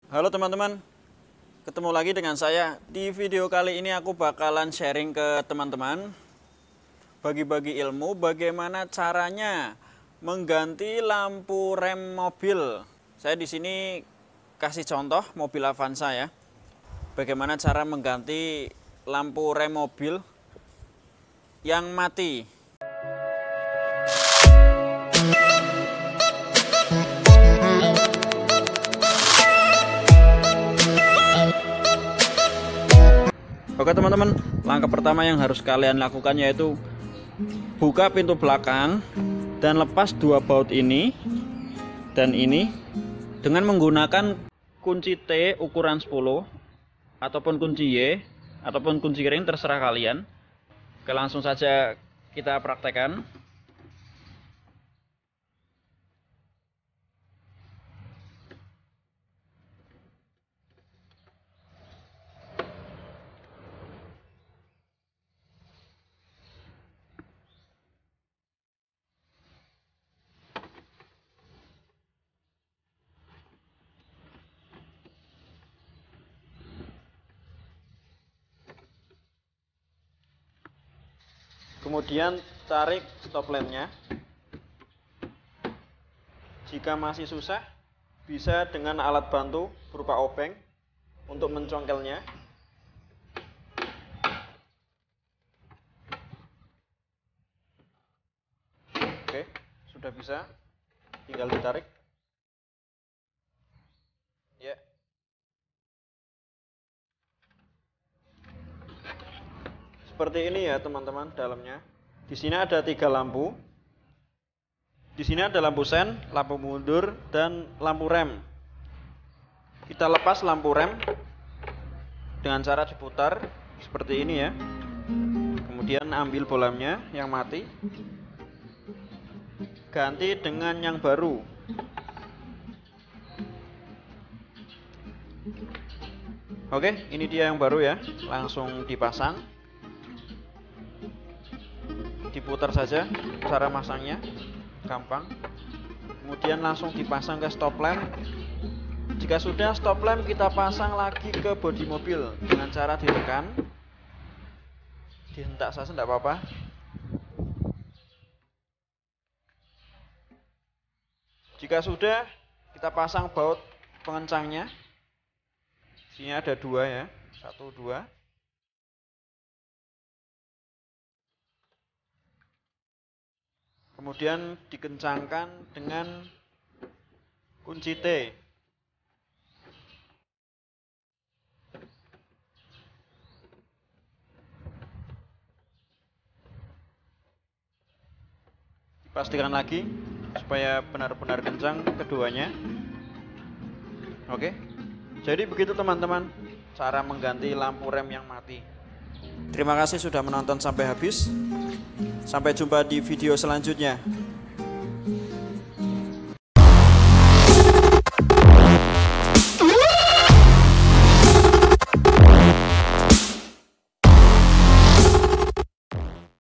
Halo teman-teman, ketemu lagi dengan saya. Di video kali ini aku bakalan sharing ke teman-teman, bagi-bagi ilmu bagaimana caranya mengganti lampu rem mobil. Saya di sini kasih contoh mobil Avanza ya. Bagaimana cara mengganti lampu rem mobil yang mati. Oke teman-teman, langkah pertama yang harus kalian lakukan yaitu buka pintu belakang dan lepas dua baut ini dan ini dengan menggunakan kunci T ukuran 10 ataupun kunci Y ataupun kunci ring, terserah kalian. Oke, langsung saja kita praktekkan. Kemudian tarik stop lampnya. Jika masih susah, bisa dengan alat bantu berupa obeng untuk mencongkelnya. Oke, sudah bisa. Tinggal ditarik. Ya. Seperti ini ya teman-teman dalamnya. Di sini ada 3 lampu. Di sini ada lampu sen, lampu mundur, dan lampu rem. Kita lepas lampu rem dengan cara diputar seperti ini ya. Kemudian ambil bolamnya yang mati, ganti dengan yang baru. Oke, ini dia yang baru ya. Langsung dipasang. Diputar saja cara masangnya, gampang. Kemudian langsung dipasang ke stop lamp. Jika sudah stop lamp, kita pasang lagi ke bodi mobil dengan cara ditekan, dihentak saja tidak apa-apa. Jika sudah, kita pasang baut pengencangnya. Sini ada 2 ya, 1, 2. Kemudian dikencangkan dengan kunci T. Dipastikan lagi supaya benar-benar kencang keduanya. Oke. Jadi begitu teman-teman cara mengganti lampu rem yang mati. Terima kasih sudah menonton sampai habis. Sampai jumpa di video selanjutnya.